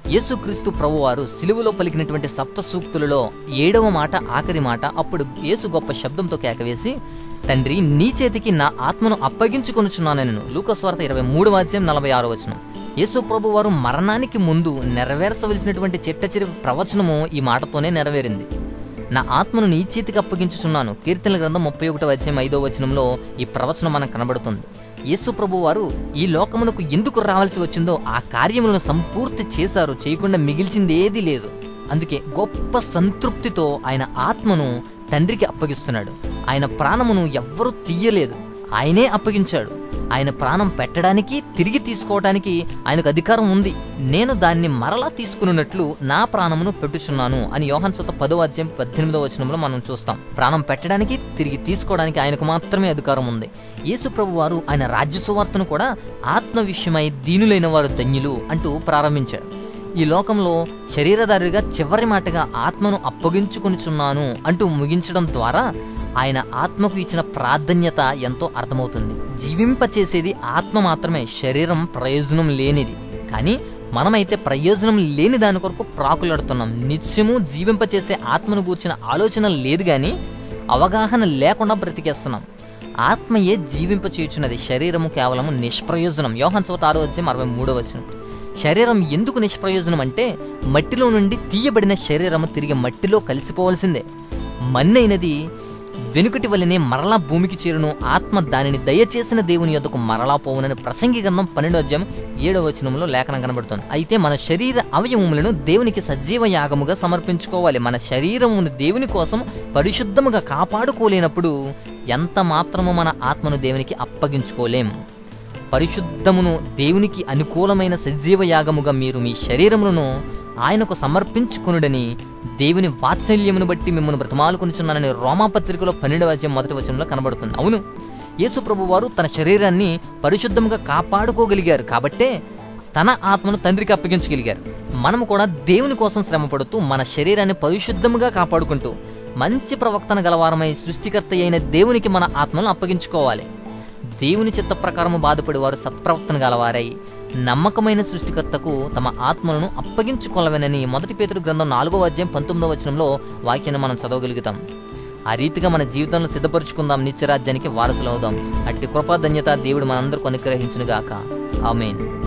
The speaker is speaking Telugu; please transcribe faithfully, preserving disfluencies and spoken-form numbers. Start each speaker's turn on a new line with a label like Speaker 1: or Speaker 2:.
Speaker 1: యేసుక్రీస్తు ప్రభువారు సిలువలో పలికినటువంటి సప్త సూక్తులలో ఏడవ మాట ఆఖరి మాట, అప్పుడు యేసు గొప్ప శబ్దంతో కేకవేసి, తండ్రి నీ చేతికి నా ఆత్మను అప్పగించుకొనుచున్నానెను. లూకా సువార్త ఇరవై మూడవ అధ్యాయం నలభై ఆరో వచనం. యేసు ప్రభువారు మరణానికి ముందు నెరవేర్చవలసినటువంటి చిట్టచిరి ప్రవచనము ఈ మాటతోనే నెరవేరింది. నా ఆత్మను నీ చేతికి అప్పగించుచున్నాను. కీర్తనల గ్రంథం ముప్పై ఒకటవ అధ్యాయం ఐదో వచనంలో ఈ ప్రవచనం మనకు కనబడుతుంది. యేసు ప్రభు వారు ఈ లోకమునకు ఎందుకు రావాల్సి వచ్చిందో ఆ కార్యములను సంపూర్తి చేశారు, చేయకుండా మిగిల్చింది ఏదీ లేదు. అందుకే గొప్ప సంతృప్తితో ఆయన ఆత్మను తండ్రికి అప్పగిస్తున్నాడు. ఆయన ప్రాణమును ఎవ్వరూ తీయలేదు, ఆయనే అప్పగించాడు. ఆయన ప్రాణం పెట్టడానికి, తిరిగి తీసుకోవడానికి ఆయనకు అధికారం ఉంది. నేను దాన్ని మరలా తీసుకున్నట్లు నా ప్రాణమును పెట్టుచున్నాను అని యోహాను సువార్త పదో అధ్యాయం పద్దెనిమిదవ వచనంలో మనం చూస్తాం. ప్రాణం పెట్టడానికి, తిరిగి తీసుకోవడానికి ఆయనకు మాత్రమే అధికారం ఉంది. యేసు ప్రభు వారు ఆయన రాజ్య సువార్తను కూడా ఆత్మ విషయమై దీనులైన వారు ధన్యులు అంటూ ప్రారంభించాడు. ఈ లోకంలో శరీరధారిగా చివరి మాటగా ఆత్మను అప్పగించుకొనిచున్నాను అంటూ ముగించడం ద్వారా ఆయన ఆత్మకు ఇచ్చిన ప్రాధాన్యత ఎంతో అర్థమవుతుంది. జీవింపచేసేది ఆత్మ మాత్రమే, శరీరం ప్రయోజనం లేనిది. కానీ మనమైతే ప్రయోజనం లేని దాని కొరకు ప్రాకులాడుతున్నాం. నిత్యము జీవింపచేసే ఆత్మను గూర్చిన ఆలోచన లేదు, కానీ అవగాహన లేకుండా బ్రతికేస్తున్నాం. ఆత్మయే జీవింపచేయుచున్నది, శరీరము కేవలము నిష్ప్రయోజనం. యోహాను సువార్త ఆరో అధ్యాయం అరవై మూడవ వచనం. శరీరం ఎందుకు నిష్ప్రయోజనం అంటే, మట్టిలో నుండి తీయబడిన శరీరము తిరిగి మట్టిలో కలిసిపోవలసిందే. మన్నైనది వెనుకటి వలనే మరలా భూమికి చేరును, ఆత్మ దానిని దయచేసిన దేవుని యొద్దకు మరలా పోవునని ప్రసంగి గ్రంథం పన్నెండో అధ్యాయం ఏడవ వచనంలో లేఖనం కనబడుతుంది. అయితే మన శరీర అవయవములను దేవునికి సజీవ యాగముగా సమర్పించుకోవాలి. మన శరీరమును దేవుని కోసం పరిశుద్ధముగా కాపాడుకోలేనప్పుడు ఎంత మాత్రము మన ఆత్మను దేవునికి అప్పగించుకోలేం. పరిశుద్ధమును దేవునికి అనుకూలమైన సజీవ యాగముగా మీరు మీ శరీరములను ఆయనకు సమర్పించుకొనుడని దేవుని వాత్సల్యమును బట్టి మిమ్మల్ని బ్రతమాలుకొనుచున్నానని రోమాపత్రికలో పన్నెండవ అధ్యాయం మొదటి వచనంలో కనబడుతుంది. అవును, యేసు ప్రభు వారు తన శరీరాన్ని పరిశుద్ధంగా కాపాడుకోగలిగారు కాబట్టే తన ఆత్మను తండ్రికి అప్పగించగలిగారు. మనము కూడా దేవుని కోసం శ్రమపడుతూ మన శరీరాన్ని పరిశుద్ధముగా కాపాడుకుంటూ మంచి ప్రవక్తన గలవారమై సృష్టికర్త అయిన దేవునికి మన ఆత్మను అప్పగించుకోవాలి. దేవుని చిత్త ప్రకారము బాధపడి వారు సత్ప్రవర్తన గలవారై నమ్మకమైన సృష్టికర్తకు తమ ఆత్మలను అప్పగించుకోవాలని మొదటి పేతురు గ్రంథం నాలుగవ అధ్యాయం పంతొమ్మిదవ వచనంలో వాక్యాన్ని మనం చదవగలుగుతాం. ఆ రీతిగా మన జీవితంలో సిద్ధపరుచుకుందాం, నిత్యరాజ్యానికి వారసులవుదాం. అట్టి కృపాధన్యత దేవుడు మనందరికీ అనుగ్రహించునుగాక. ఆమేన్.